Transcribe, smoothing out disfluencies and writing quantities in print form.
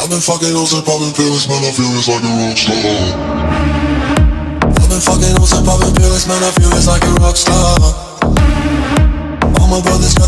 I've been fucking hoes and popping pills, man, I feel it's like a rock star. I've been fucking hoes and popping pills, man, I feel it's like a rock star. All my brothers got